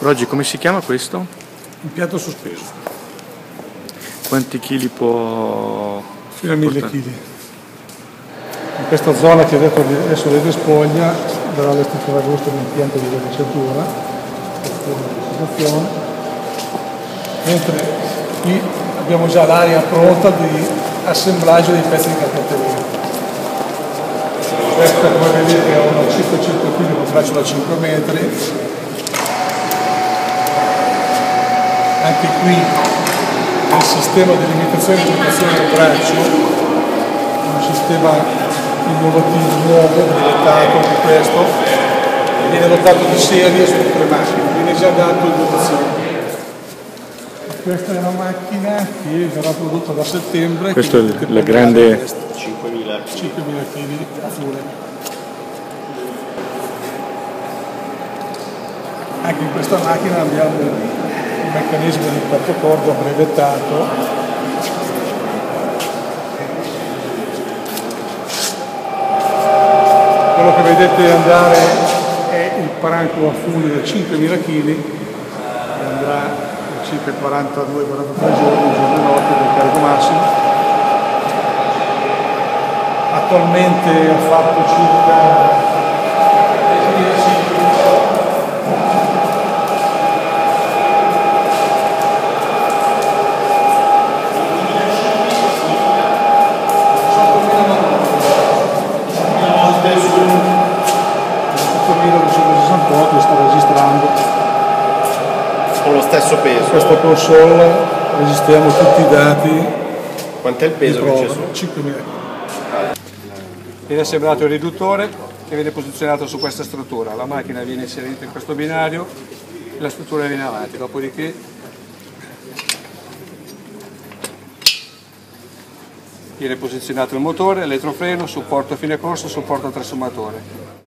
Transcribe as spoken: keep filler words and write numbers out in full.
Oggi come si chiama questo? Impianto sospeso. Quanti chili può... Fino a mille chili. In questa zona che adesso vedete spoglia darà allestito agosto l'impianto di vedaciatura, mentre qui abbiamo già l'area pronta di assemblaggio dei pezzi di carpenteria. Questa, come vedete, è una cinquecento chili con braccio da cinque metri. Anche qui il sistema di limitazione e limitazione del braccio, un sistema innovativo, nuovo, brevettato anche questo, viene adottato di serie su tutte le macchine, viene già dato in dotazione. Questa è una macchina che verrà prodotta da settembre. Questo è la grande... cinquemila chili a fune. Anche in questa macchina abbiamo un meccanismo di quarto cordo brevettato. Quello che vedete andare è il parancolo a fune da cinquemila chili, che andrà circa quarantadue quarantatré giorni, giorno e notte del carico massimo. Attualmente ha fatto circa ottomiladecentosessantotto, sta registrando. Con lo stesso peso? Questa console registriamo tutti i dati. Quant'è il peso che c'è su? cinquemila. Viene assemblato il riduttore che viene posizionato su questa struttura, la macchina viene inserita in questo binario e la struttura viene avanti, dopodiché viene posizionato il motore, elettrofreno, supporto fine corsa, supporto trasformatore.